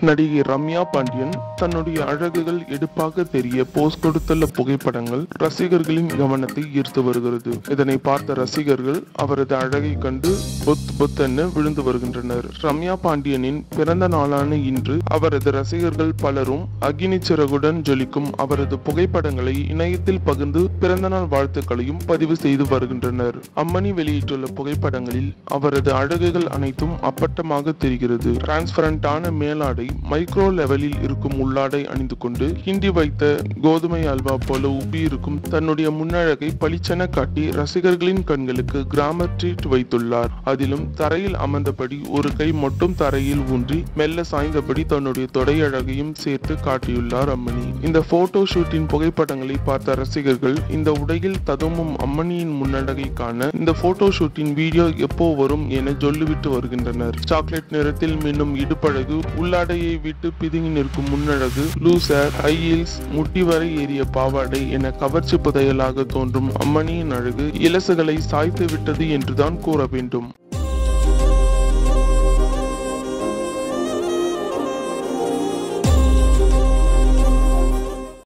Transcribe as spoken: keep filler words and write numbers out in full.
நடிகை ரம்யா பாண்டியன் தன்னுடைய அழகுகள் எடுப்பாக தெரிய போஸ் கொடுத்துள்ள புகைப்படங்கள் ரசிகர்களின் கவனத்தை ஈர்த்து வருகிறது. இதனை பார்த்த ரசிகர்கள் அவரது அழகை கண்டு பொத் பொத்தென விழுந்து வருகின்றனர். ரம்யா பாண்டியனின் பிறந்த நாளான இன்று அவரது ரசிகர்கள் பலரும் அக்னி சிறகுடன் ஜொலிக்கும் அவரது புகைப்படங்களை இணையத்தில் பகிர்ந்து பிறந்தநாள் வாழ்த்துக்களையும் பதிவு செய்து வருகின்றனர். அம்மணி வெளியிட்டுள்ள புகைப்படங்களில் அவரது அழகுகள் அனைத்தும் அப்பட்டமாக தெரிகிறது. டிரான்ஸ்பரண்டான மேலாடை, மைக்ரோ லெவலில் இருக்கும் உள்ளாடை அணிந்து கொண்டு ஹிண்டி வைத்த கோதுமை அல்வா போல உப்பி இருக்கும் தன்னுடைய முன்னழகை பளிச்சென காட்டி ரசிகர்களின் கண்களுக்கு கிளாமர் ட்ரீட் வைத்துள்ளார். அதிலும் தரையில் அமர்ந்தபடி ஒரு கை மட்டும் தரையில் ஊன்றி மெல்ல சாய்ந்தபடி தன்னுடைய தொடை அழகையும் சேர்த்து காட்டியுள்ளார் அம்மணி. இந்த போட்டோ ஷூட்டின் புகைப்படங்களை பார்த்த ரசிகர்கள் இந்த உடையில் ததும்பும் அம்மணியின் முன்னழகை காண இந்த போட்டோ ஷூட்டின் வீடியோ எப்போ வரும் என சொல்லிவிட்டு வருகின்றனர். சாக்லேட் நிறத்தில் மின்னும் இடுப்பழகு, உள்ளாடையை விட்டு பிதுங்கி நிற்கும் முன்னழகு, லூஸ் ஹேர், ஹை ஹீல்ஸ், முட்டி வரை ஏறிய பாவாடை என கவர்ச்சி புதையலாக தோன்றும் அம்மணியின் அழகு இலசுகளை சாய்த்து விட்டது என்றுதான் கூற வேண்டும்.